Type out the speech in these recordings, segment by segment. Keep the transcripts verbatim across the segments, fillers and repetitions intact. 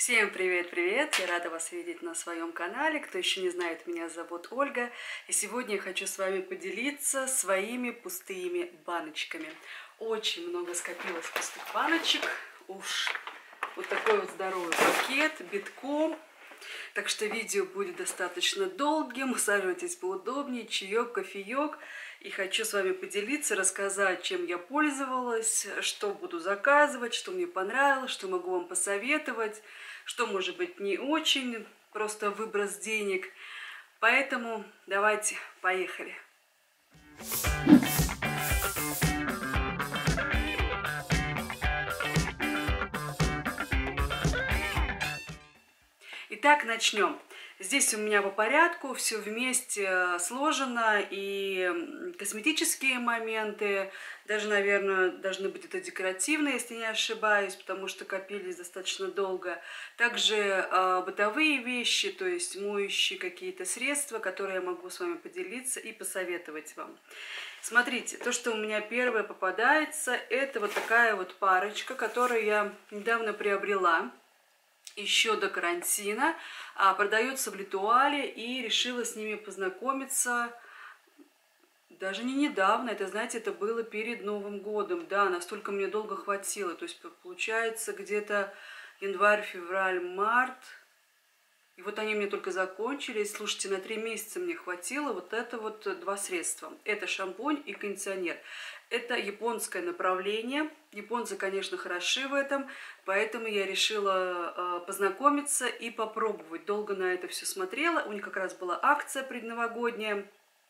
Всем привет-привет! Я рада вас видеть на своем канале. Кто еще не знает, меня зовут Ольга. И сегодня я хочу с вами поделиться своими пустыми баночками. Очень много скопилось пустых баночек. Уж вот такой вот здоровый пакет, битком. Так что видео будет достаточно долгим. Усаживайтесь поудобнее, чаек, кофеек. И хочу с вами поделиться, рассказать, чем я пользовалась, что буду заказывать, что мне понравилось, что могу вам посоветовать, что может быть не очень, просто выброс денег. Поэтому давайте, поехали. Итак, начнем. Здесь у меня по порядку, все вместе сложено, и косметические моменты, даже, наверное, должны быть это декоративные, если не ошибаюсь, потому что копились достаточно долго. Также э, бытовые вещи, то есть моющие какие-то средства, которые я могу с вами поделиться и посоветовать вам. Смотрите, то, что у меня первое попадается, это вот такая вот парочка, которую я недавно приобрела. Еще до карантина, а, продается в Литуале, и решила с ними познакомиться даже не недавно, это, знаете, это было перед Новым годом, да, настолько мне долго хватило, то есть получается где-то январь, февраль, март, и вот они мне только закончились. Слушайте, на три месяца мне хватило вот это вот два средства. Это шампунь и кондиционер. Это японское направление. Японцы, конечно, хороши в этом, поэтому я решила э, познакомиться и попробовать. Долго на это все смотрела. У них как раз была акция предновогодняя.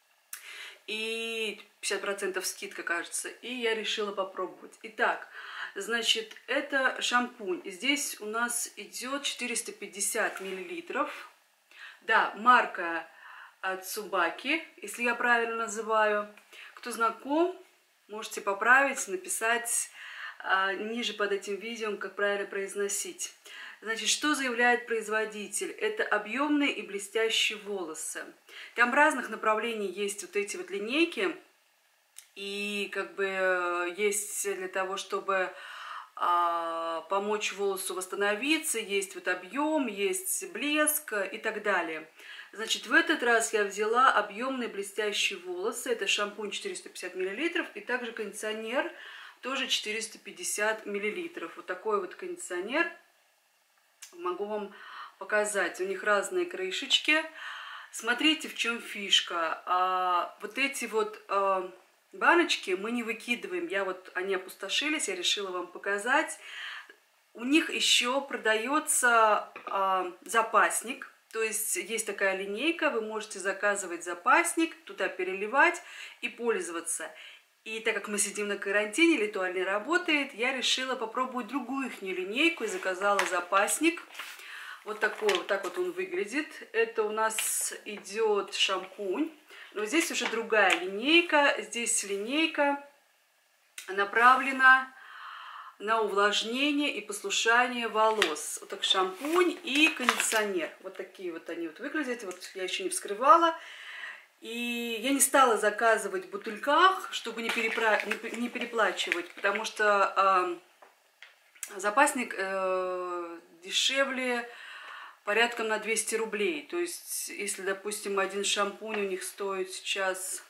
И пятьдесят процентов скидка, кажется. И я решила попробовать. Итак, значит, это шампунь. Здесь у нас идет четыреста пятьдесят миллилитров. Да, марка Tsubaki, если я правильно называю. Кто знаком, можете поправить, написать а, ниже под этим видео, как правильно произносить. Значит, что заявляет производитель? Это объемные и блестящие волосы. Там разных направлений есть вот эти вот линейки. И как бы есть для того, чтобы а, помочь волосу восстановиться, есть вот объем, есть блеск и так далее. Значит, в этот раз я взяла объемные блестящие волосы. Это шампунь четыреста пятьдесят миллилитров и также кондиционер тоже четыреста пятьдесят миллилитров. Вот такой вот кондиционер. Могу вам показать. У них разные крышечки. Смотрите, в чем фишка. А, вот эти вот а, баночки мы не выкидываем. Я вот, они опустошились, я решила вам показать. У них еще продается а, запасник. То есть есть такая линейка, вы можете заказывать запасник, туда переливать и пользоваться. И так как мы сидим на карантине, Литуаль не работает, я решила попробовать другую их линейку и заказала запасник. Вот такой, вот так вот он выглядит. Это у нас идет шампунь. Но здесь уже другая линейка. Здесь линейка направлена на увлажнение и послушание волос. Вот так шампунь и кондиционер. Вот такие вот они вот выглядят. Вот я еще не вскрывала. И я не стала заказывать в бутыльках, чтобы не, перепра... не переплачивать, потому что э, запасник э, дешевле порядком на двести рублей. То есть, если, допустим, один шампунь у них стоит сейчас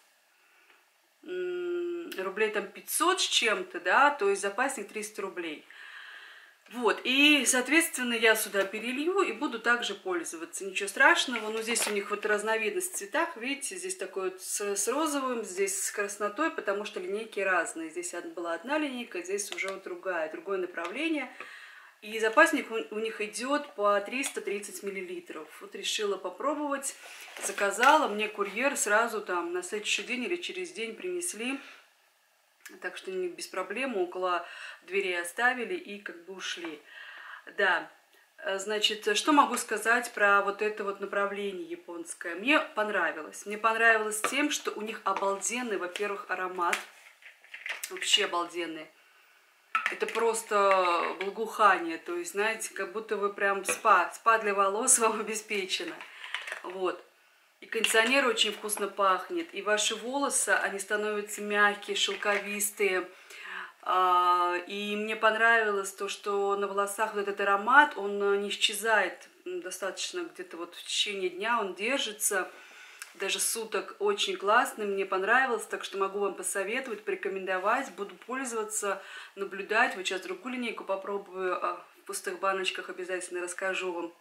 м, рублей там пятьсот с чем-то, да, то есть запасник триста рублей. Вот, и, соответственно, я сюда перелью и буду также пользоваться. Ничего страшного, но здесь у них вот разновидность в цветах, видите, здесь такой вот с, с розовым, здесь с краснотой, потому что линейки разные. Здесь была одна линейка, здесь уже вот другая, другое направление. И запасник у, у них идет по триста тридцать миллилитров. Вот решила попробовать, заказала, мне курьер сразу там на следующий день или через день принесли. Так что без проблем около дверей оставили и как бы ушли. Да, значит, что могу сказать про вот это вот направление японское? Мне понравилось. Мне понравилось тем, что у них обалденный, во-первых, аромат. Вообще обалденный. Это просто благоухание. То есть, знаете, как будто вы прям спа. Спа для волос вам обеспечено. Вот. И кондиционер очень вкусно пахнет. И ваши волосы, они становятся мягкие, шелковистые. И мне понравилось то, что на волосах вот этот аромат, он не исчезает достаточно где-то вот в течение дня, он держится, даже суток, очень классный, мне понравилось, так что могу вам посоветовать, порекомендовать, буду пользоваться, наблюдать. Вот сейчас другую линейку попробую, в пустых баночках обязательно расскажу вам.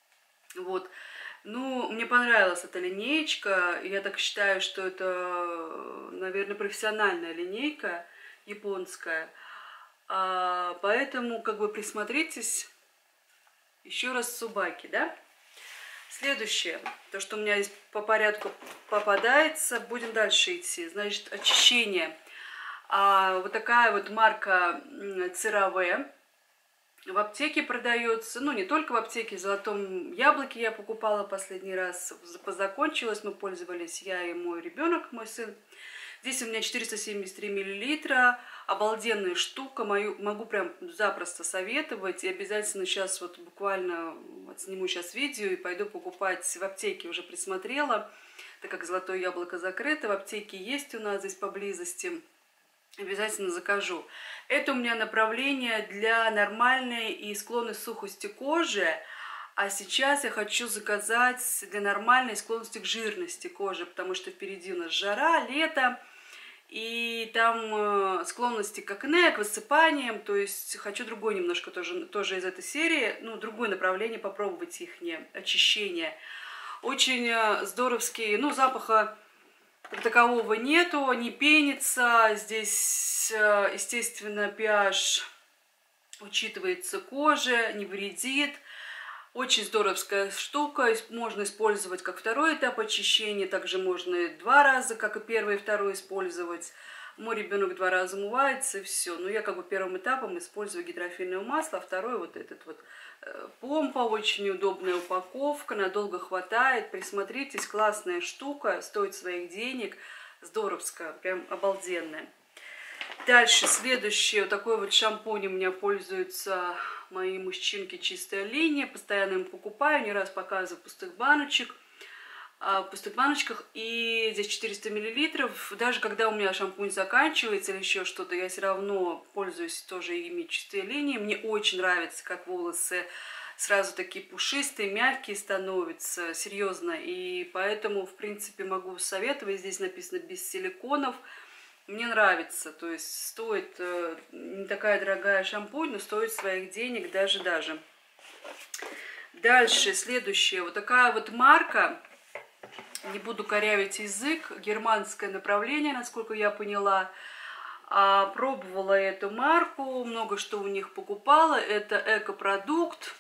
Вот. Ну, мне понравилась эта линеечка, я так считаю, что это, наверное, профессиональная линейка, японская, а, поэтому как бы присмотритесь. Еще раз Цубаки, да? Следующее, то, что у меня здесь по порядку попадается, будем дальше идти. Значит, очищение. А, вот такая вот марка ЦeraVe. В аптеке продается, ну не только в аптеке, в Золотом Яблоке я покупала последний раз, позакончилась, мы пользовались, я и мой ребенок, мой сын. Здесь у меня четыреста семьдесят три миллилитра, обалденная штука, мою, могу прям запросто советовать. И обязательно сейчас вот буквально вот сниму сейчас видео и пойду покупать в аптеке, уже присмотрела, так как Золотое Яблоко закрыто, в аптеке есть у нас здесь поблизости. Обязательно закажу. Это у меня направление для нормальной и склонной сухости кожи. А сейчас я хочу заказать для нормальной склонности к жирности кожи, потому что впереди у нас жара, лето. И там склонности к акне, к высыпаниям. То есть хочу другой немножко тоже, тоже из этой серии. Ну, другое направление, попробовать их очищение. Очень здоровский, ну, запаха как такового нету, не пенится. Здесь, естественно, pH учитывается коже, не вредит. Очень здоровская штука. Можно использовать как второй этап очищения. Также можно и два раза, как и первый и второй, использовать. Мой ребенок два раза умывается, и все. Но я как бы первым этапом использую гидрофильное масло, а второй вот этот вот помпа. Очень удобная упаковка, надолго хватает. Присмотритесь, классная штука, стоит своих денег. Здоровская, прям обалденная. Дальше, следующее, вот такой вот шампунь у меня пользуются мои мужчинки, чистая линия. Постоянно им покупаю, не раз показываю в пустых баночек. В пустых баночках, и здесь четыреста миллилитров. Даже когда у меня шампунь заканчивается или еще что-то, я все равно пользуюсь тоже ими чистой линией. Мне очень нравится, как волосы сразу такие пушистые, мягкие становятся, серьезно. И поэтому, в принципе, могу советовать. Здесь написано без силиконов. Мне нравится, то есть стоит, не такая дорогая шампунь, но стоит своих денег даже-даже. Дальше, следующее, вот такая вот марка. Не буду корявить язык, германское направление, насколько я поняла. А, пробовала эту марку, много что у них покупала. Это экопродукт.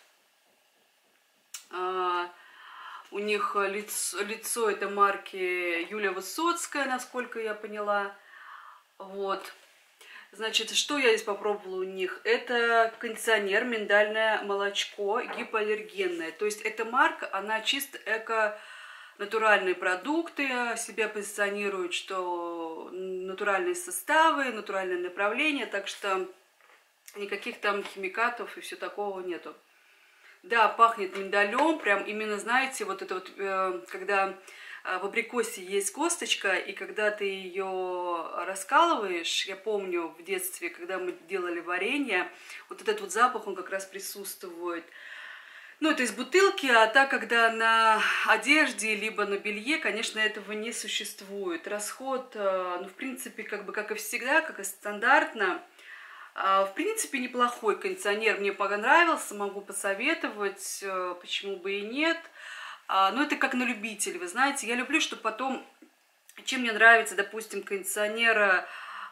А, у них лицо, лицо этой марки Юлия Высоцкая, насколько я поняла. Вот. Значит, что я здесь попробовала у них? Это кондиционер, миндальное молочко, гипоаллергенное. То есть эта марка, она чисто эко... Натуральные продукты себя позиционируют, что натуральные составы, натуральное направление, так что никаких там химикатов и все такого нету. Да, пахнет миндалем, прям именно, знаете, вот это вот, э, когда в абрикосе есть косточка, и когда ты ее раскалываешь, я помню в детстве, когда мы делали варенье, вот этот вот запах, он как раз присутствует. Ну, это из бутылки, а так, когда на одежде, либо на белье, конечно, этого не существует. Расход, ну, в принципе, как бы, как и всегда, как и стандартно. В принципе, неплохой кондиционер, мне понравился, могу посоветовать, почему бы и нет. Но это как на любителя, вы знаете. Я люблю, чтобы потом, чем мне нравится, допустим, кондиционера,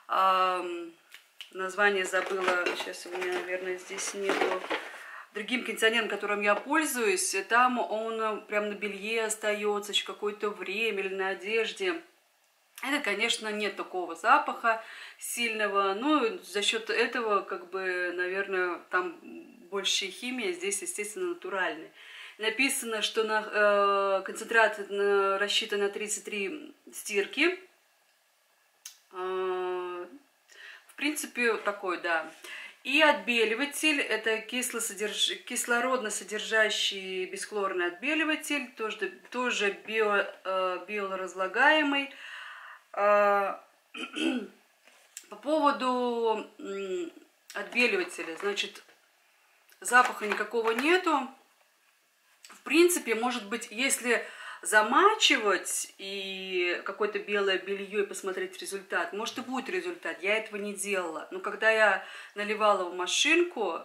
название забыла, сейчас у меня, наверное, здесь нету. Другим кондиционером, которым я пользуюсь, там он прям на белье остается еще какое-то время или на одежде. Это, конечно, нет такого запаха сильного, но за счет этого, как бы, наверное, там больше химия, здесь, естественно, натуральная. Написано, что на, э, концентрат на, рассчитан на тридцать три стирки. Э, в принципе, такой, да. И отбеливатель, это кислосодерж... кислородно содержащий бесхлорный отбеливатель, тоже, тоже био, э, биоразлагаемый. Э, По поводу отбеливателя, значит, запаха никакого нету. В принципе, может быть, если замачивать и какое-то белое белье и посмотреть результат, может и будет результат. Я этого не делала. Но когда я наливала в машинку,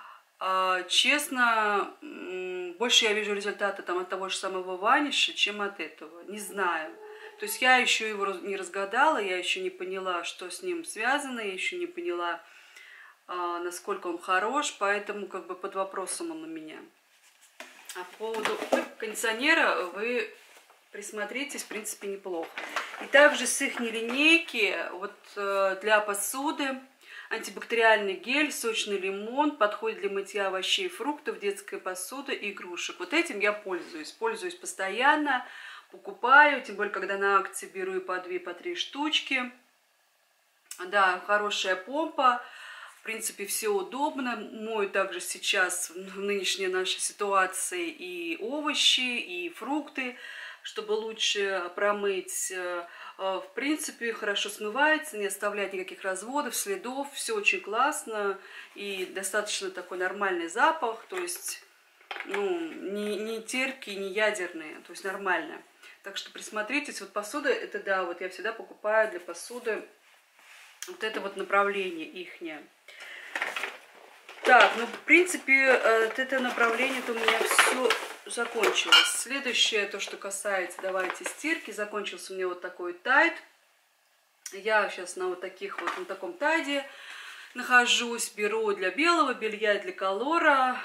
честно, больше я вижу результаты там от того же самого ваниша, чем от этого. Не знаю. То есть я еще его не разгадала, я еще не поняла, что с ним связано, я еще не поняла, насколько он хорош, поэтому как бы под вопросом он у меня. А по поводу кондиционера вы присмотритесь, в принципе, неплохо. И также с их линейки, вот для посуды, антибактериальный гель, сочный лимон, подходит для мытья овощей и фруктов, детской посуды и игрушек. Вот этим я пользуюсь, пользуюсь постоянно. Покупаю, тем более, когда на акции беру и по две, по три штучки. Да, хорошая помпа. В принципе, все удобно. Мою также сейчас в нынешней нашей ситуации и овощи, и фрукты, чтобы лучше промыть. В принципе, хорошо смывается, не оставляет никаких разводов, следов. Все очень классно и достаточно такой нормальный запах. То есть, ну, не, не терпкий, не ядерный, то есть нормально. Так что присмотритесь, вот посуда, это да, вот я всегда покупаю для посуды вот это вот направление ихнее. Так, ну, в принципе, вот это направление-то у меня все закончилось. Следующее, то, что касается, давайте, стирки, закончился у меня вот такой тайд. Я сейчас на вот таких вот, на таком тайде нахожусь, беру для белого белья, для колора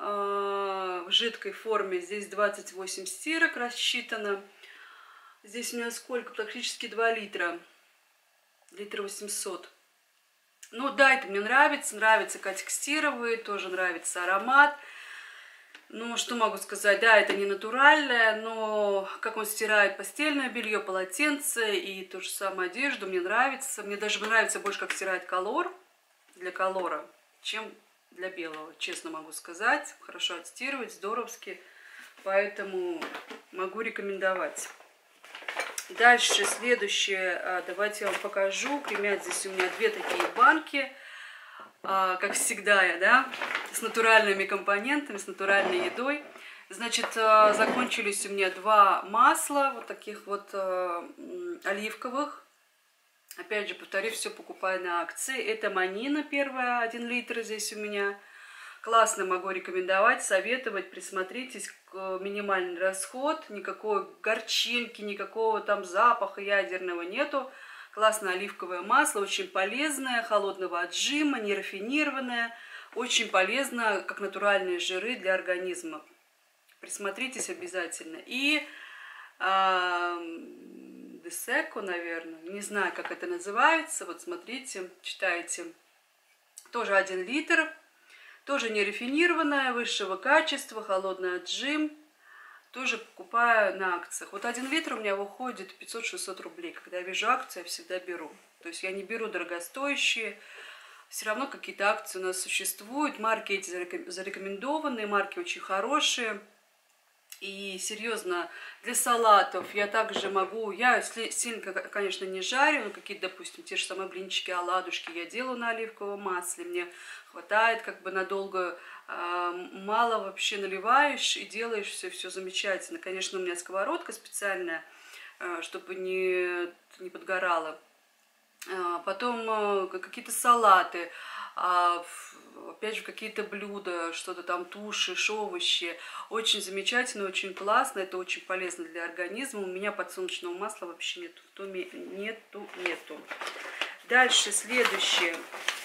в жидкой форме. Здесь двадцать восемь стирок рассчитано. Здесь у меня сколько? Практически два литра. Литра восемьсот. Ну да, это мне нравится. Нравится катекстировый, тоже нравится аромат. Ну, что могу сказать? Да, это не натуральное, но как он стирает постельное белье, полотенце и ту же самую одежду, мне нравится. Мне даже нравится больше, как стирает колор для колора, чем для белого, честно могу сказать. Хорошо отстирывать, здоровски. Поэтому могу рекомендовать. Дальше, следующее, давайте я вам покажу. Кремят здесь у меня две такие банки, как всегда я, да, с натуральными компонентами, с натуральной едой. Значит, закончились у меня два масла, вот таких вот оливковых. Опять же, повторюсь, все покупаю на акции. Это Манина первая, один литр здесь у меня. Классно, могу рекомендовать, советовать, присмотритесь, минимальный расход, никакой горчинки, никакого там запаха ядерного нету. Классное оливковое масло, очень полезное, холодного отжима, нерафинированное, очень полезно, как натуральные жиры для организма. Присмотритесь обязательно. И э, Десеко, наверное, не знаю, как это называется, вот смотрите, читайте, тоже один литр. Тоже не рафинированная, высшего качества, холодный отжим. Тоже покупаю на акциях. Вот один литр у меня выходит пятьсот-шестьсот рублей. Когда я вижу акции, я всегда беру. То есть я не беру дорогостоящие. Все равно какие-то акции у нас существуют. Марки эти зарекомендованные, марки очень хорошие. И серьезно, для салатов я также могу, я сильно, конечно, не жарю, но какие-то, допустим, те же самые блинчики, оладушки я делаю на оливковом масле, мне хватает как бы надолго, мало вообще наливаешь и делаешь все, все замечательно. Конечно, у меня сковородка специальная, чтобы не, не подгорала. Потом какие-то салаты, опять же, какие-то блюда, что-то там, туши, овощи. Очень замечательно, очень классно, это очень полезно для организма. У меня подсолнечного масла вообще нету, в доме нету, нету. Дальше, следующее.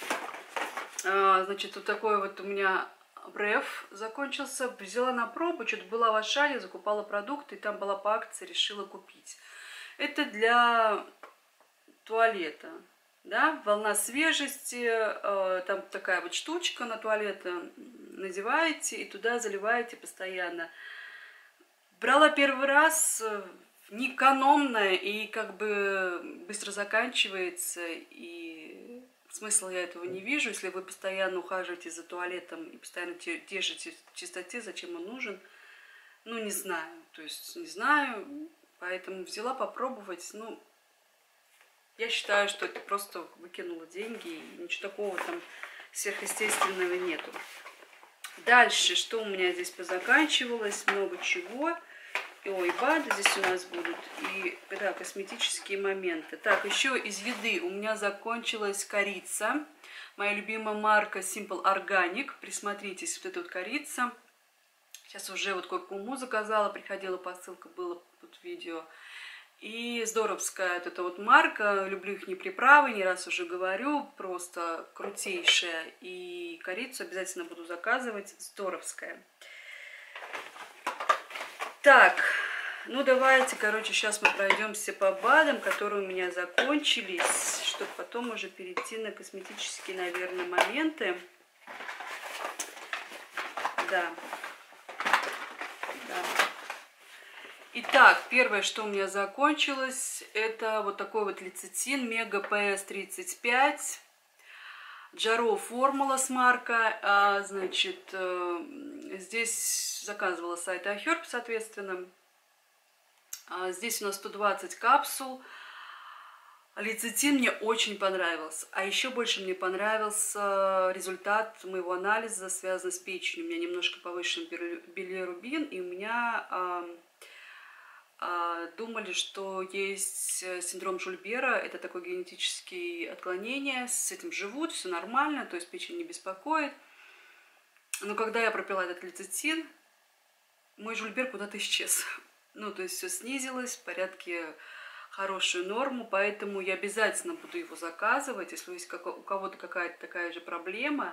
Значит, вот такой вот у меня бреф закончился. Взяла на пробу, что-то была в Ашане, закупала продукты, и там была по акции, решила купить. Это для туалета. Да, волна свежести, э, там такая вот штучка на туалет, надеваете и туда заливаете постоянно. Брала первый раз, не экономная и как бы быстро заканчивается, и смысла я этого не вижу. Если вы постоянно ухаживаете за туалетом и постоянно держите в чистоте, зачем он нужен, ну не знаю, то есть не знаю, поэтому взяла попробовать, ну Я считаю, что это просто выкинула деньги, и ничего такого там сверхъестественного нету. Дальше, что у меня здесь позаканчивалось, много чего. Ой, БАДы здесь у нас будут, и да, косметические моменты. Так, еще из еды у меня закончилась корица. Моя любимая марка Simple Organic. Присмотритесь, вот эта вот корица. Сейчас уже вот куркуму заказала, приходила посылка, было тут видео. И здоровская вот эта вот марка, люблю их не приправы, не раз уже говорю, просто крутейшая. И корицу обязательно буду заказывать, здоровская. Так, ну давайте, короче, сейчас мы пройдемся по БАДам, которые у меня закончились, чтобы потом уже перейти на косметические, наверное, моменты. Да. Да. Итак, первое, что у меня закончилось, это вот такой вот лецитин Мега Пэ Эс тридцать пять. Джаро формула с марка. А, значит, здесь заказывала сайт iHerb, соответственно. А, здесь у нас сто двадцать капсул. Лецитин мне очень понравился. А еще больше мне понравился результат моего анализа, связанный с печенью. У меня немножко повышен билирубин, и у меня а, а, думали, что есть синдром Жульбера. Это такое генетическое отклонение. С этим живут, все нормально, то есть печень не беспокоит. Но когда я пропила этот лецитин, мой Жульбер куда-то исчез. Ну, то есть все снизилось в порядке хорошую норму, поэтому я обязательно буду его заказывать. Если есть у кого-то какая-то такая же проблема,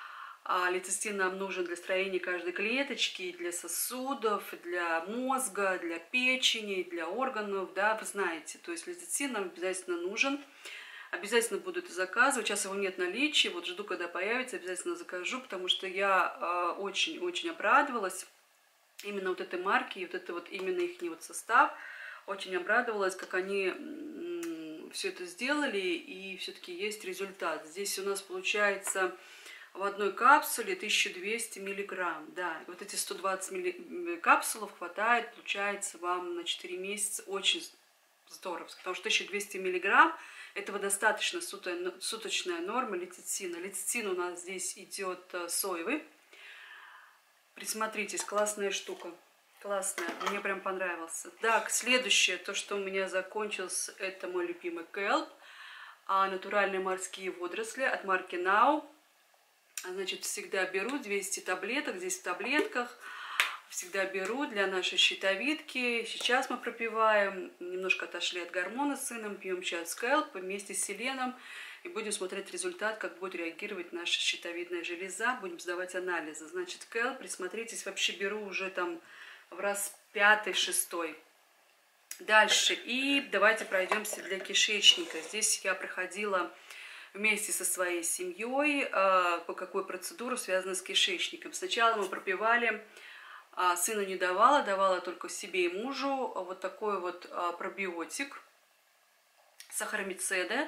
а лецитин нам нужен для строения каждой клеточки, для сосудов, для мозга, для печени, для органов, да, вы знаете. То есть лецитин нам обязательно нужен. Обязательно буду это заказывать. Сейчас его нет в наличии, вот жду, когда появится, обязательно закажу, потому что я очень-очень э, обрадовалась именно вот этой марки, и вот это вот именно их вот состав. Очень обрадовалась, как они все это сделали, и все-таки есть результат. Здесь у нас получается в одной капсуле тысяча двести миллиграмм. Да, и вот эти сто двадцать милли... капсулов хватает, получается, вам на четыре месяца. Очень здорово, потому что тысяча двести миллиграмм этого достаточно суточная норма лецитина. Лецитин у нас здесь идет соевый. Присмотритесь, классная штука. Классная, мне прям понравился. Так, следующее, то, что у меня закончилось, это мой любимый Kelp. А, натуральные морские водоросли от марки Now. Значит, всегда беру двести таблеток, здесь в таблетках. Всегда беру для нашей щитовидки. Сейчас мы пропиваем, немножко отошли от гормона с сыном, пьем сейчас Kelp вместе с селеном. И будем смотреть результат, как будет реагировать наша щитовидная железа. Будем сдавать анализы. Значит, Kelp, присмотритесь, вообще беру уже там в раз пятый, шестой. Дальше. И давайте пройдемся для кишечника. Здесь я проходила вместе со своей семьей э, по какой процедуру, связанной с кишечником. Сначала мы пропивали, э, сыну не давала, давала только себе и мужу вот такой вот э, пробиотик Сахаромицеды.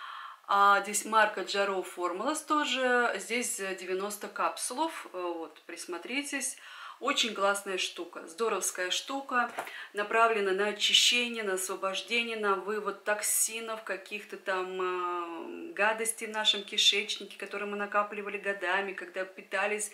А здесь марка Джаро Формулас тоже. Здесь девяносто капсулов. Вот, присмотритесь. Очень классная штука, здоровская штука, направлена на очищение, на освобождение, на вывод токсинов, каких-то там э, гадостей в нашем кишечнике, которые мы накапливали годами, когда питались,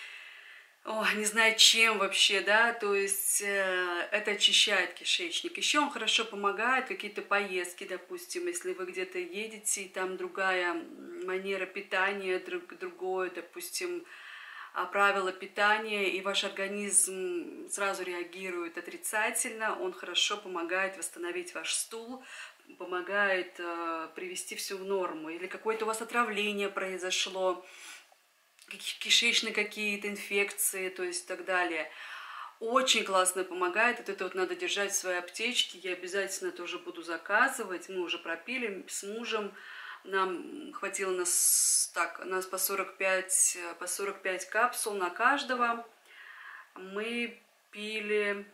о, не знаю чем вообще, да, то есть э, это очищает кишечник. Еще он хорошо помогает, какие-то поездки, допустим, если вы где-то едете, и там другая манера питания, друг, другое, допустим, правила питания, и ваш организм сразу реагирует отрицательно, он хорошо помогает восстановить ваш стул, помогает э, привести все в норму. Или какое-то у вас отравление произошло, кишечные какие-то инфекции, то есть и так далее. Очень классно помогает. Вот это вот надо держать в своей аптечке. Я обязательно тоже буду заказывать. Мы уже пропили с мужем. Нам хватило нас, так, нас по сорок пять, по сорок пять капсул на каждого. Мы пили,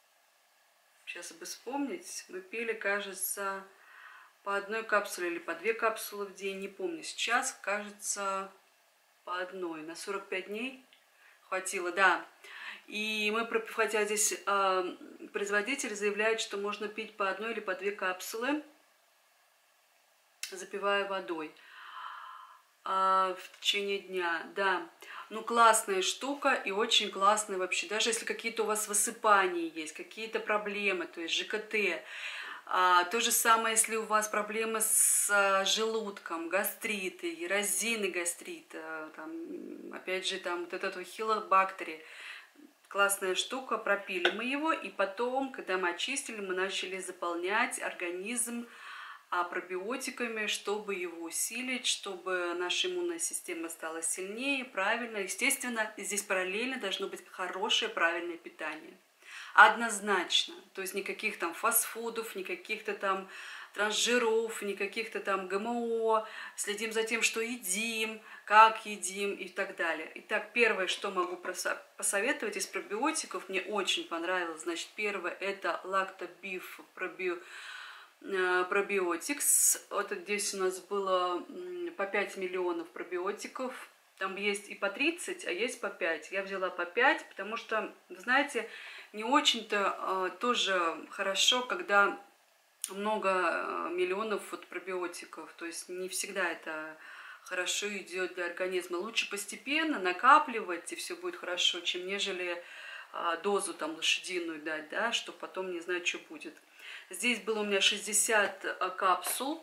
сейчас бы вспомнить, мы пили, кажется, по одной капсуле или по две капсулы в день, не помню сейчас, кажется, по одной. На сорок пять дней хватило, да. И мы, хотя здесь э, производитель заявляет, что можно пить по одной или по две капсулы. запиваю водой а, в течение дня. Да, ну классная штука и очень классная вообще. Даже если какие-то у вас высыпания есть, какие-то проблемы, то есть ЖКТ. А, то же самое, если у вас проблемы с а, желудком, гастриты, эрозийный гастрит, а, там, опять же, там вот этот хилобактери. Классная штука, пропили мы его, и потом, когда мы очистили, мы начали заполнять организм а, пробиотиками, чтобы его усилить, чтобы наша иммунная система стала сильнее, правильно. Естественно, здесь параллельно должно быть хорошее, правильное питание. Однозначно. То есть никаких там фастфудов, никаких-то там трансжиров, никаких-то там ГМО. Следим за тем, что едим, как едим и так далее. Итак, первое, что могу посоветовать из пробиотиков, мне очень понравилось. Значит, первое это лактобиф пробиотик. Пробиотикс. Вот здесь у нас было по пять миллионов пробиотиков. Там есть и по тридцать, а есть по пять. Я взяла по пять, потому что, вы знаете, не очень-то э, тоже хорошо, когда много миллионов вот пробиотиков. То есть не всегда это хорошо идет для организма. Лучше постепенно накапливать, и все будет хорошо, чем нежели э, дозу там лошадиную дать, да, что потом не знаю, что будет. Здесь было у меня шестьдесят капсул,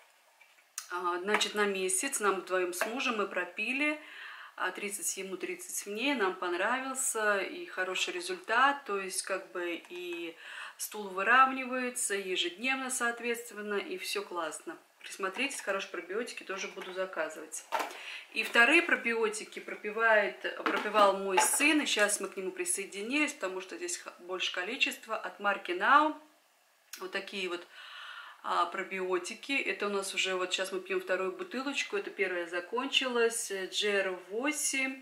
значит, на месяц. Нам вдвоем с мужем мы пропили, тридцать ему, тридцать мне. Нам понравился и хороший результат, то есть как бы и стул выравнивается ежедневно, соответственно, и все классно. Присмотритесь, хорошие пробиотики тоже буду заказывать. И вторые пробиотики пропивает, пропивал мой сын, и сейчас мы к нему присоединились, потому что здесь больше количества, от марки Now. Вот такие вот а, пробиотики. Это у нас уже, вот сейчас мы пьем вторую бутылочку. Это первая закончилась. джи эр восемь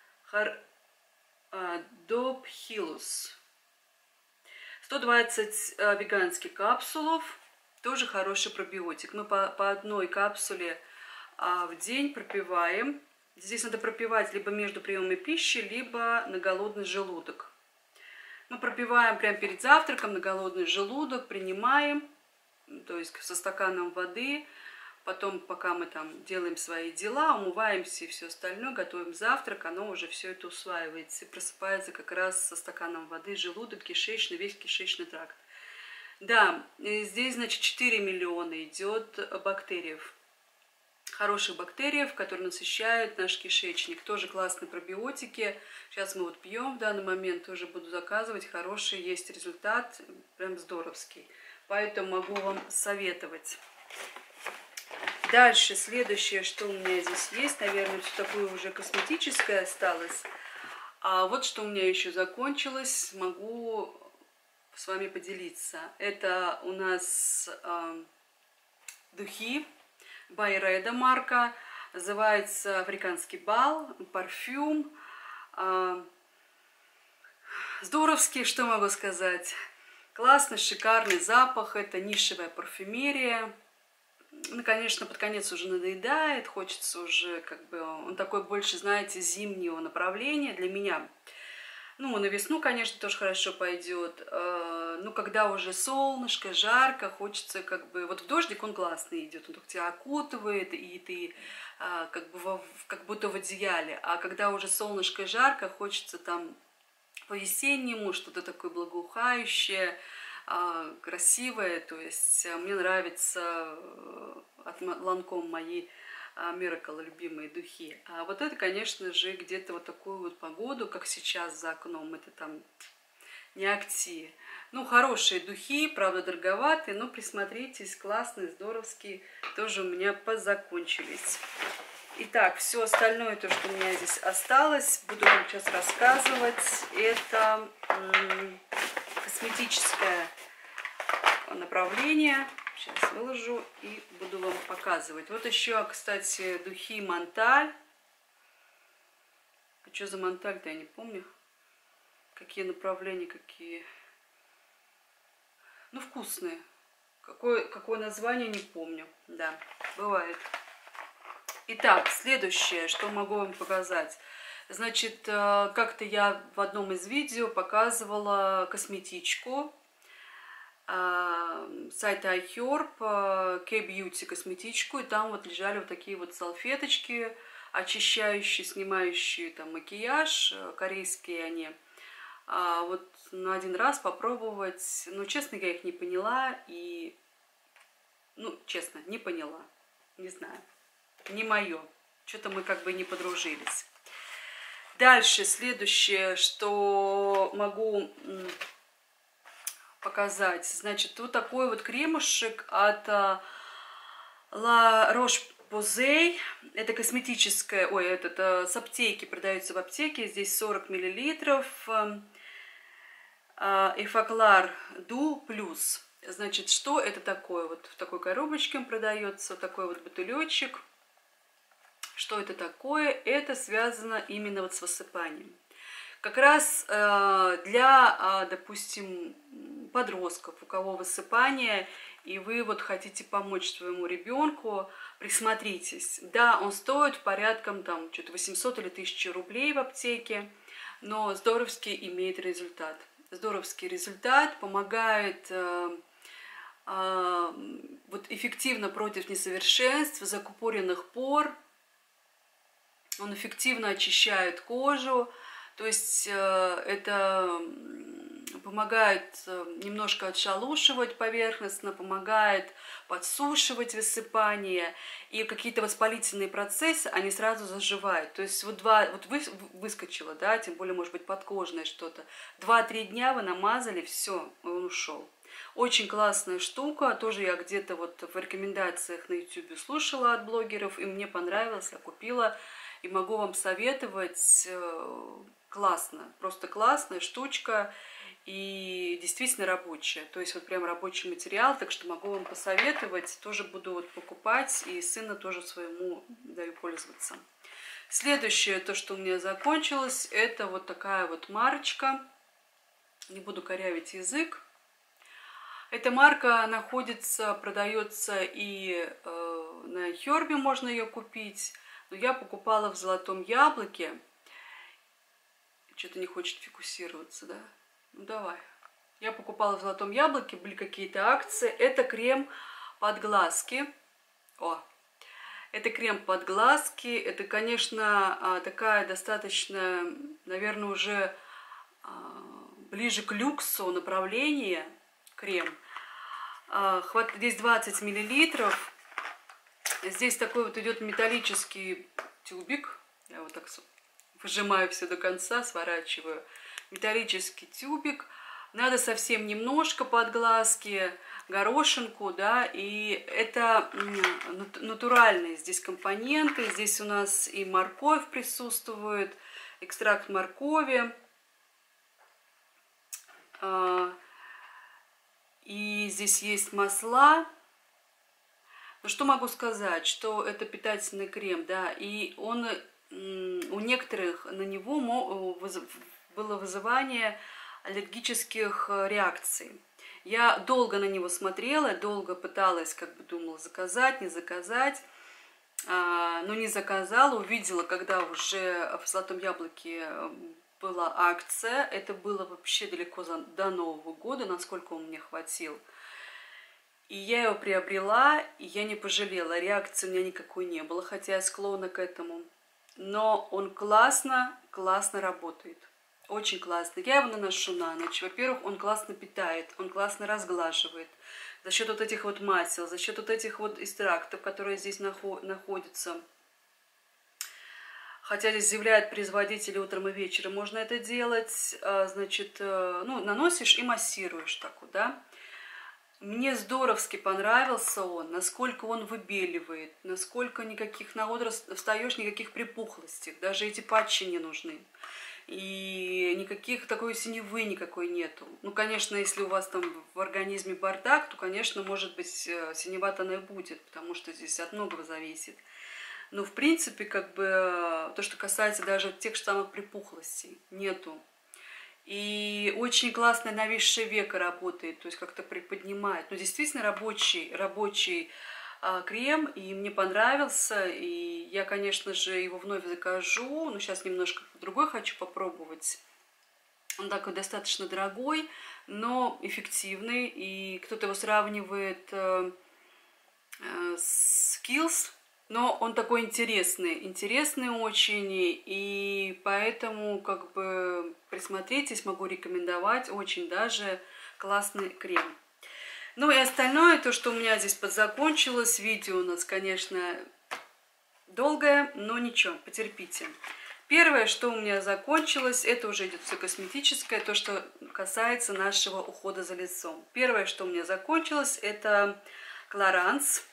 Dobhilus. сто двадцать а, веганских капсулов. Тоже хороший пробиотик. Мы по, по одной капсуле а, в день пропиваем. Здесь надо пропивать либо между приемами пищи, либо на голодный желудок. Мы пропиваем прямо перед завтраком на голодный желудок, принимаем, то есть со стаканом воды. Потом, пока мы там делаем свои дела, умываемся и все остальное, готовим завтрак, оно уже все это усваивается и просыпается как раз со стаканом воды, желудок, кишечный, весь кишечный тракт. Да, здесь, значит, четыре миллиона идет бактериев. Хороших бактериев, которые насыщают наш кишечник. Тоже классные пробиотики. Сейчас мы вот пьем в данный момент, тоже буду заказывать. Хороший есть результат, прям здоровский. Поэтому могу вам советовать. Дальше, следующее, что у меня здесь есть, наверное, все такое уже косметическое осталось. А вот что у меня еще закончилось, могу с вами поделиться. Это у нас э, духи. Байреда марка, называется африканский бал, парфюм. Здоровский, что могу сказать. Классный, шикарный запах, это нишевая парфюмерия. Ну, конечно, под конец уже надоедает, хочется уже, как бы, он такой больше, знаете, зимнего направления для меня. Ну, на весну, конечно, тоже хорошо пойдет. Ну, когда уже солнышко, жарко, хочется как бы... Вот в дождик он классный идет, он тебя окутывает, и ты как бы во, как будто в одеяле. А когда уже солнышко, жарко, хочется там по-весеннему что-то такое благоухающее, красивое. То есть мне нравится от Ланком мои Miracle, любимые духи. А вот это, конечно же, где-то вот такую вот погоду, как сейчас за окном, это там не акти. Ну, хорошие духи, правда, дороговатые, но присмотритесь, классные, здоровские, тоже у меня позакончились. Итак, все остальное, то, что у меня здесь осталось, буду вам сейчас рассказывать. Это косметическое направление. Сейчас выложу и буду вам показывать. Вот еще, кстати, духи Монталь. А что за Монталь-то, я не помню. Какие направления, какие... Ну, вкусные. Какое, какое название, не помню. Да, бывает. Итак, следующее, что могу вам показать. Значит, как-то я в одном из видео показывала косметичку. а, сайта iHerb, K-Beauty косметичку, и там вот лежали вот такие вот салфеточки, очищающие, снимающие там макияж, корейские они. А вот на один раз попробовать, ну, честно, я их не поняла, и, ну, честно, не поняла, не знаю, не мое, что-то мы как бы не подружились. Дальше, следующее, что могу показать, значит, вот такой вот кремушек от La Roche-Posay. Это косметическое, ой, это с аптеки, продается в аптеке, здесь сорок миллилитров. Effaclar Du Plus. Значит, что это такое? Вот в такой коробочке он продается, вот такой вот бутылечек. Что это такое? Это связано именно вот с высыпанием. Как раз для, допустим, подростков, у кого высыпание, и вы вот хотите помочь своему ребенку, присмотритесь. Да, он стоит порядком там что-то восемьсот или тысяча рублей в аптеке, но здоровски имеет результат. Здоровский результат, помогает э, э, вот эффективно против несовершенств, закупоренных пор. Он эффективно очищает кожу, то есть э, это помогает немножко отшелушивать поверхностно, помогает подсушивать высыпание, и какие-то воспалительные процессы, они сразу заживают. То есть вот два, вот вы, выскочило, да, тем более, может быть, подкожное что-то, два-три дня вы намазали, все, он ушел. Очень классная штука, тоже я где-то вот в рекомендациях на ютубе слушала от блогеров, и мне понравилось, я купила, и могу вам советовать. Классно, просто классная штучка. И действительно рабочая, то есть вот прям рабочий материал, так что могу вам посоветовать, тоже буду вот покупать, и сына тоже своему даю пользоваться. Следующее, то, что у меня закончилось, это вот такая вот марочка, не буду корявить язык. Эта марка находится, продается и э, на iHerb можно ее купить, но я покупала в Золотом Яблоке, что-то не хочет фокусироваться, да? Ну давай. Я покупала в Золотом Яблоке, были какие-то акции. Это крем под глазки. О, это крем под глазки. Это, конечно, такая достаточно, наверное, уже ближе к люксу направление крем. Здесь двадцать миллилитров. Здесь такой вот идет металлический тюбик. Я вот так выжимаю все до конца, сворачиваю. Металлический тюбик, надо совсем немножко под глазки, горошинку, да, и это натуральные здесь компоненты, здесь у нас и морковь присутствует, экстракт моркови, и здесь есть масла. Ну, что могу сказать, что это питательный крем, да, и он, у некоторых на него было вызывание аллергических реакций. Я долго на него смотрела, долго пыталась, как бы думала, заказать, не заказать, но не заказала. Увидела, когда уже в Золотом Яблоке была акция. Это было вообще далеко до Нового года, насколько он мне хватил. И я его приобрела, и я не пожалела. Реакции у меня никакой не было, хотя я склонна к этому. Но он классно, классно работает. Очень классно. Я его наношу на ночь. Во-первых, он классно питает, он классно разглаживает. За счет вот этих вот масел, за счет вот этих вот экстрактов, которые здесь находятся. Хотя здесь заявляют производители утром и вечером, можно это делать. Значит, ну, наносишь и массируешь так вот, да. Мне здоровски понравился он, насколько он выбеливает, насколько никаких на утро встаешь, никаких припухлостей, даже эти патчи не нужны. И никаких такой синевы никакой нету. Ну, конечно, если у вас там в организме бардак, то, конечно, может быть, синева-то она и будет, потому что здесь от многого зависит. Но, в принципе, как бы, то, что касается даже тех же самых припухлостей, нету. И очень классно нависшее веко работает, то есть как-то приподнимает. Ну, действительно рабочий, рабочий а, крем, и мне понравился. И я, конечно же, его вновь закажу, но сейчас немножко другой хочу попробовать. Он такой достаточно дорогой, но эффективный. И кто-то его сравнивает э, э, с Kiehl's, но он такой интересный, интересный очень. И поэтому, как бы, присмотритесь, могу рекомендовать. Очень даже классный крем. Ну и остальное, то, что у меня здесь подзакончилось. Видео у нас, конечно, долгое, но ничего, потерпите. Первое, что у меня закончилось, это уже идет все косметическое, то, что касается нашего ухода за лицом. Первое, что у меня закончилось, это Clarins.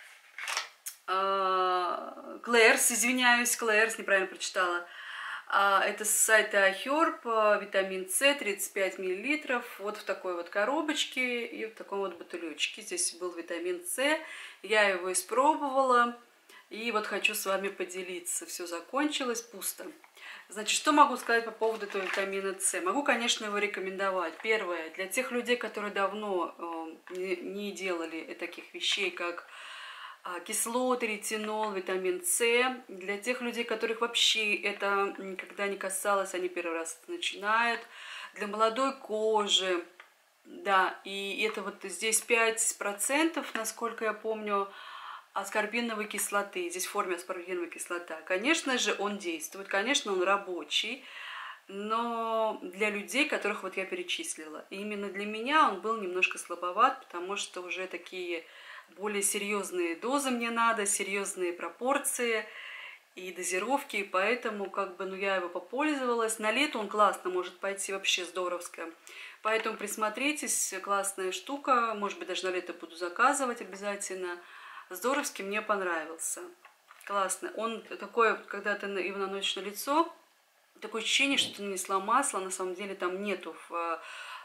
Клэрс, извиняюсь, Клэрс, неправильно прочитала. Это с сайта iHerb, витамин С, тридцать пять миллилитров, вот в такой вот коробочке и в таком вот бутылечке. Здесь был витамин С, я его испробовала. И вот хочу с вами поделиться. Все закончилось, пусто. Значит, что могу сказать по поводу этого витамина С? Могу, конечно, его рекомендовать. Первое, для тех людей, которые давно э, не делали таких вещей, как э, кислоты, ретинол, витамин С. Для тех людей, которых вообще это никогда не касалось, они первый раз это начинают. Для молодой кожи, да, и это вот здесь пять процентов, насколько я помню, аскорбиновой кислоты. Здесь в форме аскорбиновой кислоты. Конечно же, он действует, конечно, он рабочий, но для людей, которых вот я перечислила. И именно для меня он был немножко слабоват, потому что уже такие более серьезные дозы мне надо, серьезные пропорции и дозировки, и поэтому как бы, ну, я его попользовалась. На лето он классно может пойти, вообще здоровско. Поэтому присмотритесь, классная штука, может быть, даже на лето буду заказывать обязательно. Здоровски, мне понравился. Классно. Он такой, когда ты его наносишь на лицо, такое ощущение, что ты нанесла масло. На самом деле там нету в,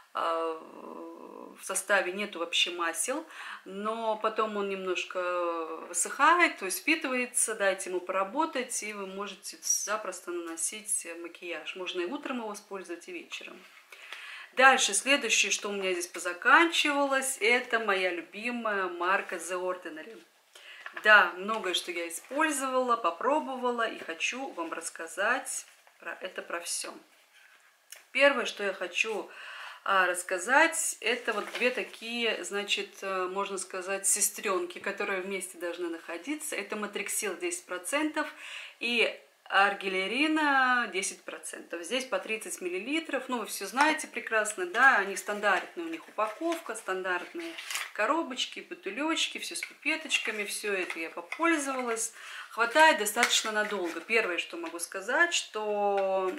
в составе нету вообще масел. Но потом он немножко высыхает, то есть впитывается. Дайте ему поработать, и вы можете запросто наносить макияж. Можно и утром его использовать, и вечером. Дальше, следующее, что у меня здесь позаканчивалось, это моя любимая марка The Ordinary. Да, многое, что я использовала, попробовала, и хочу вам рассказать про это, про все. Первое, что я хочу а, рассказать, это вот две такие, значит, можно сказать, сестренки, которые вместе должны находиться. Это Matrixil десять процентов и Аргилерина десять процентов. Здесь по тридцать миллилитров. Ну, вы все знаете прекрасно, да, они стандартные, у них упаковка, стандартные коробочки, бутылечки, все с пипеточками, все это я попользовалась. Хватает достаточно надолго. Первое, что могу сказать, что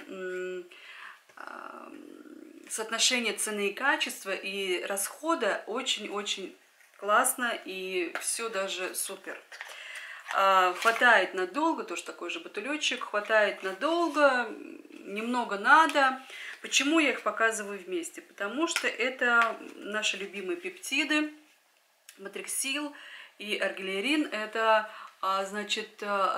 соотношение цены и качества и расхода очень-очень классно, и все даже супер. Хватает надолго, тоже такой же бутылечек, хватает надолго, немного надо. Почему я их показываю вместе? Потому что это наши любимые пептиды, Matrixil и Аргилерин. Это, значит,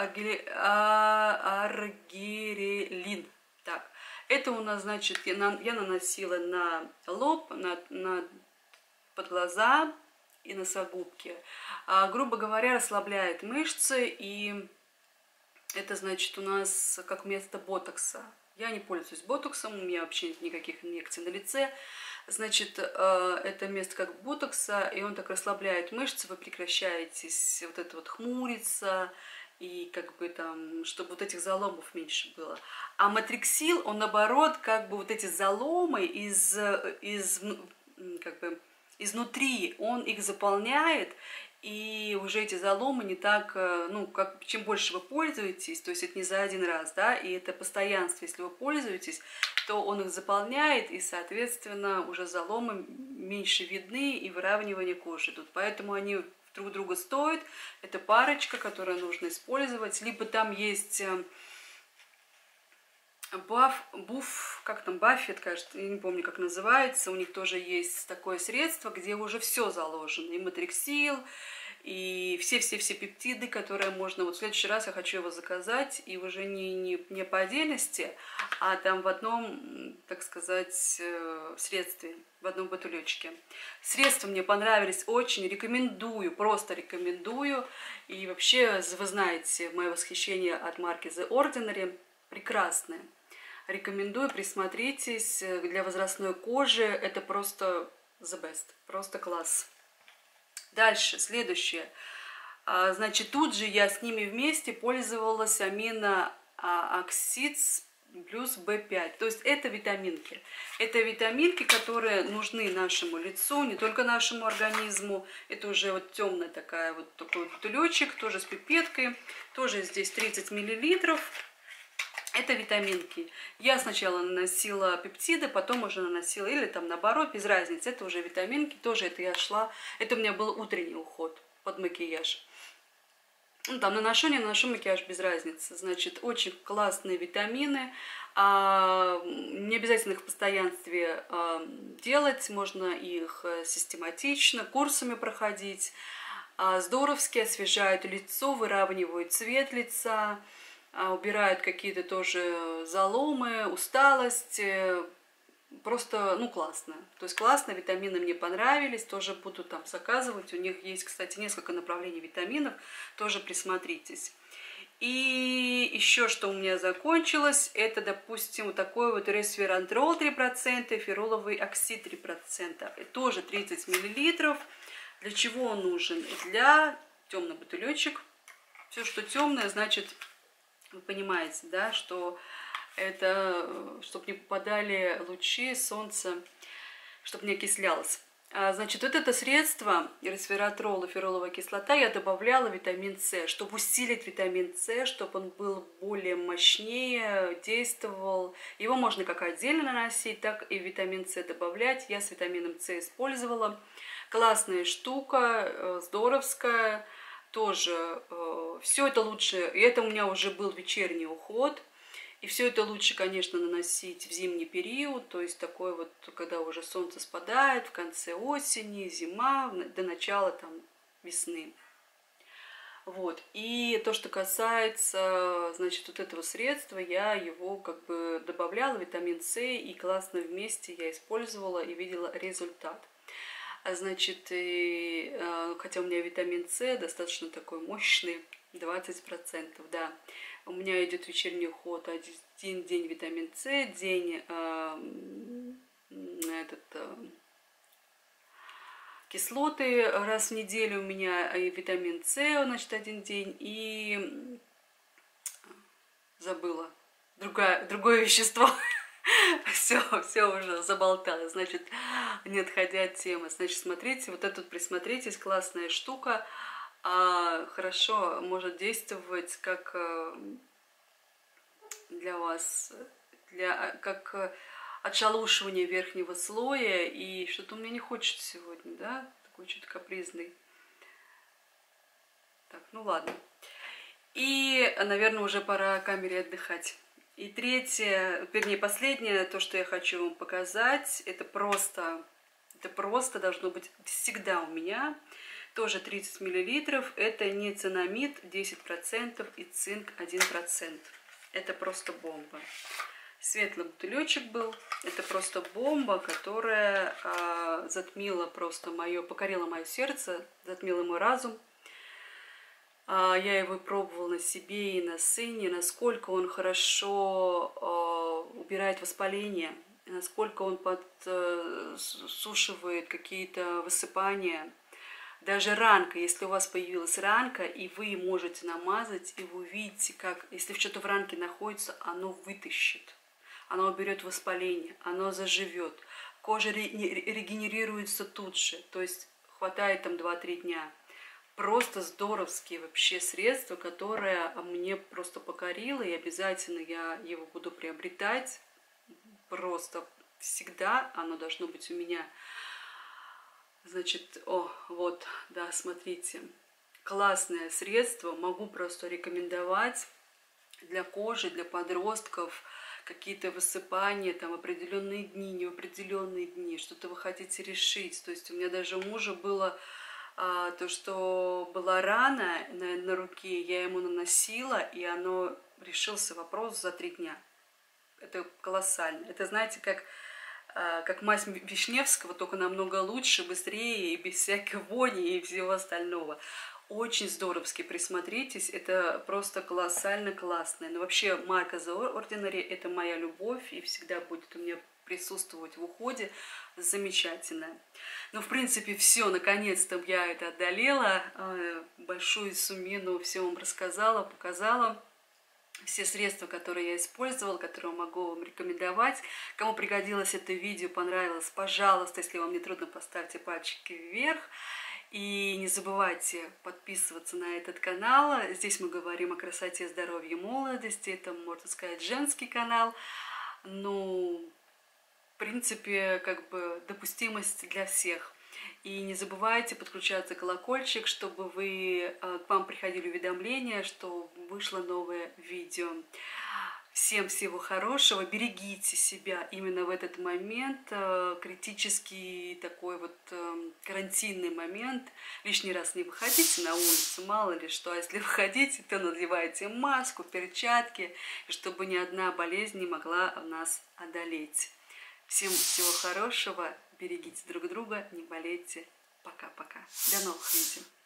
аргирелин. Так, это у нас, значит, я наносила на лоб, на, на, под глаза и носогубки. А, грубо говоря, расслабляет мышцы, и это, значит, у нас как вместо ботокса. Я не пользуюсь ботоксом, у меня вообще нет никаких инъекций на лице. Значит, это место как ботокса, и он так расслабляет мышцы, вы прекращаете вот это вот хмуриться, и как бы там, чтобы вот этих заломов меньше было. А Matrixil, он наоборот, как бы вот эти заломы из, из как бы изнутри, он их заполняет, и уже эти заломы не так, ну, как, чем больше вы пользуетесь, то есть это не за один раз, да, и это постоянство, если вы пользуетесь, то он их заполняет, и, соответственно, уже заломы меньше видны, и выравнивание кожи идут. Поэтому они друг друга стоят. Это парочка, которую нужно использовать. Либо там есть Баф, буф, как там, Баффет, кажется, я не помню, как называется. У них тоже есть такое средство, где уже все заложено. И Matrixil, и все-все-все пептиды, которые можно... Вот в следующий раз я хочу его заказать, и уже не, не, не по отдельности, а там в одном, так сказать, средстве, в одном бутылечке. Средства мне понравились очень, рекомендую, просто рекомендую. И вообще, вы знаете, мое восхищение от марки The Ordinary прекрасное. Рекомендую, присмотритесь. Для возрастной кожи это просто the best, просто класс. Дальше, следующее. Значит, тут же я с ними вместе пользовалась аминооксид плюс бэ пять. То есть это витаминки. Это витаминки, которые нужны нашему лицу, не только нашему организму. Это уже вот темная такая вот такой вот бутылечек, тоже с пипеткой. Тоже здесь тридцать миллилитров. Это витаминки. Я сначала наносила пептиды, потом уже наносила, или там наоборот, без разницы. Это уже витаминки, тоже это я шла. Это у меня был утренний уход под макияж. Ну, там наношу, не наношу макияж, без разницы. Значит, очень классные витамины. А, не обязательно их в постоянстве а, делать, можно их систематично, курсами проходить. А, здоровски освежают лицо, выравнивают цвет лица, а, убирают какие-то тоже заломы, усталость. Просто, ну, классно. То есть классно, витамины мне понравились, тоже буду там заказывать. У них есть, кстати, несколько направлений витаминов, тоже присмотритесь. И еще что у меня закончилось, это, допустим, вот такой вот ресверантрол три процента, фероловый оксид три процента. Тоже тридцать миллилитров. Для чего он нужен? Для темный бутылечек. Все, что темное, значит, вы понимаете, да, что это, чтобы не попадали лучи солнца, чтобы не окислялось. Значит, вот это средство, ресвератрол и фероловая кислота, я добавляла витамин С, чтобы усилить витамин С, чтобы он был более мощнее, действовал. Его можно как отдельно наносить, так и витамин С добавлять. Я с витамином С использовала. Классная штука, здоровская, тоже. Все это лучше, и это у меня уже был вечерний уход. И все это лучше, конечно, наносить в зимний период, то есть такой вот, когда уже солнце спадает, в конце осени, зима, до начала там весны. Вот. И то, что касается, значит, вот этого средства, я его как бы добавляла, витамин С, и классно вместе я использовала и видела результат. Значит, и, хотя у меня витамин С достаточно такой мощный, двадцать процентов, да. У меня идет вечерний уход, один день витамин С, день э, этот, э, кислоты раз в неделю у меня, и витамин С, значит, один день, и забыла другое, другое вещество. Все, все уже заболтала, значит, не отходя от темы. Значит, смотрите, вот эту присмотритесь, классная штука. А, хорошо может действовать как для вас, для, как отшелушивание верхнего слоя. И что-то у меня не хочется сегодня, да, такой что-то капризный. Так, ну ладно. И, наверное, уже пора камере отдыхать. И третье, вернее, последнее, то, что я хочу вам показать, это просто, это просто должно быть всегда у меня. Тоже тридцать миллилитров, это ниацинамид десять процентов и цинк один процент. Это просто бомба. Светлый бутылечек был. Это просто бомба, которая а, затмила просто мое, покорила мое сердце, затмила мой разум. А, я его пробовала на себе и на сыне, насколько он хорошо а, убирает воспаление, насколько он подсушивает какие-то высыпания. Даже ранка, если у вас появилась ранка, и вы можете намазать, и вы увидите, как, если что-то в ранке находится, оно вытащит, оно уберет воспаление, оно заживет, кожа регенерируется тут же, то есть хватает там два-три дня. Просто здоровские вообще средства, которое мне просто покорило, и обязательно я его буду приобретать, просто всегда оно должно быть у меня. Значит, о, вот, да, смотрите, классное средство, могу просто рекомендовать для кожи, для подростков, какие-то высыпания, там, определенные дни, неопределенные дни, что-то вы хотите решить. То есть у меня даже у мужа было а, то, что была рана на, на руке, я ему наносила, и оно решился вопрос за три дня. Это колоссально. Это, знаете, как... как мазь Вишневского, только намного лучше, быстрее и без всякой вони и всего остального. Очень здоровски присмотритесь, это просто колоссально классно. Но вообще марка The Ordinary – это моя любовь и всегда будет у меня присутствовать в уходе. Замечательно. Ну, в принципе, все, наконец-то я это одолела. Большую суммину все вам рассказала, показала. Все средства, которые я использовала, которые могу вам рекомендовать. Кому пригодилось это видео, понравилось, пожалуйста, если вам не трудно, поставьте пальчики вверх. И не забывайте подписываться на этот канал. Здесь мы говорим о красоте, здоровье, молодости. Это, можно сказать, женский канал. Ну, в принципе, как бы допустимость для всех. И не забывайте подключаться к колокольчик, чтобы вы, к вам приходили уведомления, что вышло новое видео. Всем всего хорошего, берегите себя именно в этот момент, критический такой вот карантинный момент. Лишний раз не выходите на улицу, мало ли что, а если выходите, то надевайте маску, перчатки, чтобы ни одна болезнь не могла нас одолеть. Всем всего хорошего, берегите друг друга, не болейте. Пока-пока. До новых видео.